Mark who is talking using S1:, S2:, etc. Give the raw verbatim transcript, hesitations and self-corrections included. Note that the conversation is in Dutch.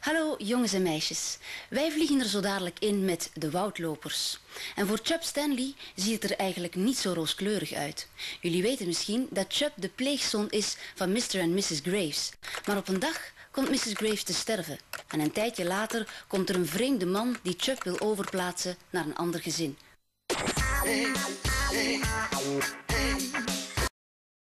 S1: Hallo jongens en meisjes. Wij vliegen er zo dadelijk in met de woudlopers. En voor Chub Stanley ziet het er eigenlijk niet zo rooskleurig uit. Jullie weten misschien dat Chub de pleegzoon is van mister en missus Graves. Maar op een dag komt missus Graves te sterven. En een tijdje later komt er een vreemde man die Chub wil overplaatsen naar een ander gezin.